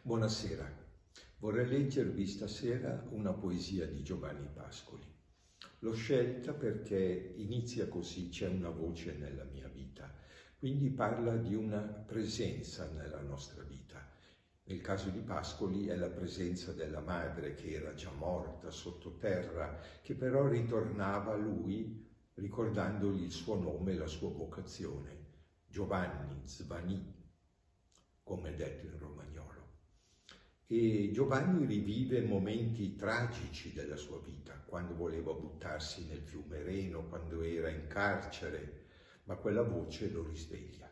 Buonasera, vorrei leggervi stasera una poesia di Giovanni Pascoli. L'ho scelta perché inizia così: c'è una voce nella mia vita, quindi parla di una presenza nella nostra vita. Nel caso di Pascoli è la presenza della madre che era già morta sottoterra, che però ritornava a lui ricordandogli il suo nome e la sua vocazione, Giovanni, Zvani, come detto in romagnolo. E Giovanni rivive momenti tragici della sua vita, quando voleva buttarsi nel fiume Reno, quando era in carcere, ma quella voce lo risveglia.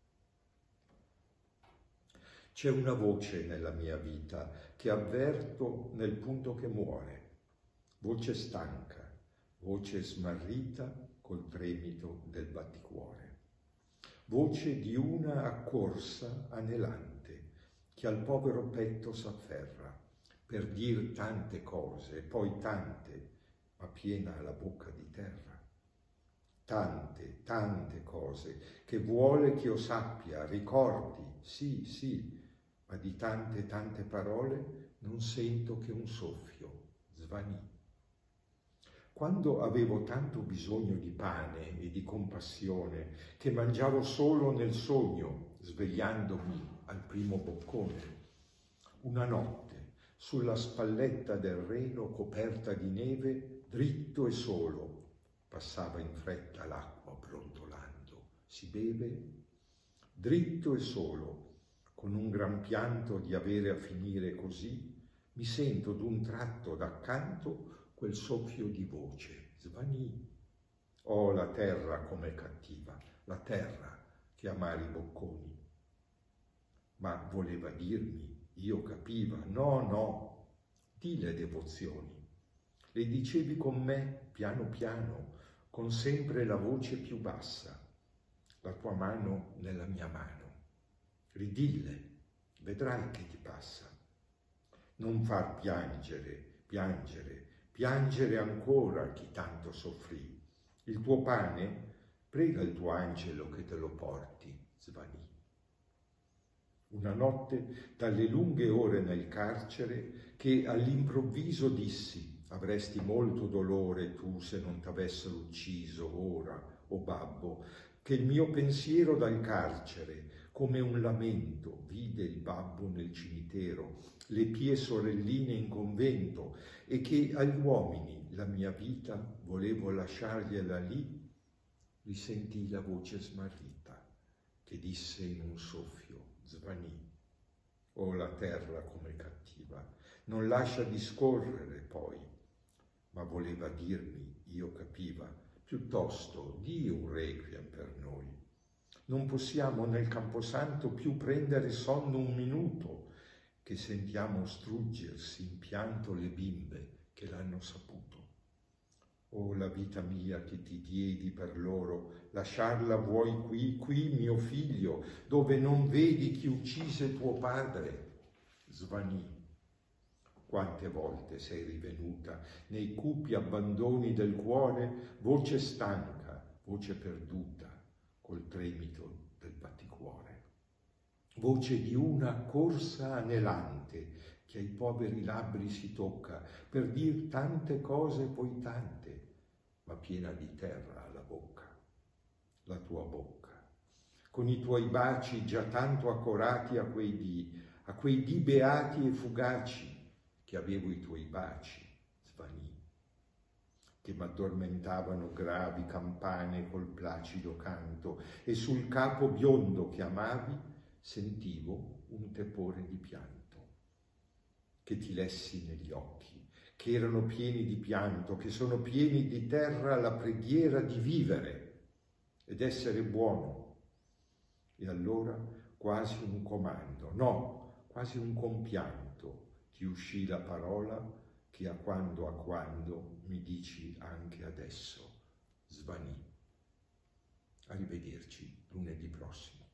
C'è una voce nella mia vita che avverto nel punto che muore, voce stanca, voce smarrita col tremito del batticuore, voce di una accorsa anelante che al povero petto s'afferra per dir tante cose, poi tante, ma piena la bocca di terra. Tante, tante cose che vuole che io sappia, ricordi, sì, ma di tante, tante parole non sento che un soffio, svanì. Quando avevo tanto bisogno di pane e di compassione, che mangiavo solo nel sogno, svegliandomi al primo boccone, una notte, sulla spalletta del Reno coperta di neve, dritto e solo, passava in fretta l'acqua brontolando. Si beve? Dritto e solo, con un gran pianto di avere a finire così, mi sento d'un tratto d'accanto quel soffio di voce, svanì. Oh, la terra com'è cattiva, la terra che amari bocconi. Ma voleva dirmi, io capiva, no, di le devozioni. Le dicevi con me, piano piano, con sempre la voce più bassa, la tua mano nella mia mano. Ridille, vedrai che ti passa. Non far piangere ancora chi tanto soffrì. Il tuo pane, prega il tuo angelo che te lo porti, svanì. Una notte, dalle lunghe ore nel carcere, che all'improvviso dissi: avresti molto dolore tu se non t'avessero ucciso ora, o babbo, che il mio pensiero dal carcere, come un lamento, vide il babbo nel cimitero, le pie sorelline in convento, e che agli uomini la mia vita volevo lasciargliela lì, risentii la voce smarrita che disse in un soffio, svanì. Oh, la terra com'è cattiva, non lascia discorrere poi, ma voleva dirmi, io capiva, piuttosto di un requiem per noi. Non possiamo nel Camposanto più prendere sonno un minuto, che sentiamo struggersi in pianto le bimbe che l'hanno saputo. Oh, la vita mia che ti diedi per loro, lasciarla vuoi qui mio figlio, dove non vedi chi uccise tuo padre? Svanì. Quante volte sei rivenuta nei cupi abbandoni del cuore, voce stanca, voce perduta, col tremito del batticuore. Voce di una corsa anelante che ai poveri labbri si tocca per dir tante cose poi tante, ma piena di terra la bocca, la tua bocca, con i tuoi baci già tanto accorati a quei dì beati e fugaci che avevo i tuoi baci, svanì, che m'addormentavano gravi campane col placido canto, e sul capo biondo che amavi sentivo un tepore di pianto, che ti lessi negli occhi, che erano pieni di pianto, che sono pieni di terra la preghiera di vivere ed essere buono. E allora quasi un comando, no, quasi un compianto, ti uscì la parola che a quando mi dici anche adesso, svanì. Arrivederci lunedì prossimo.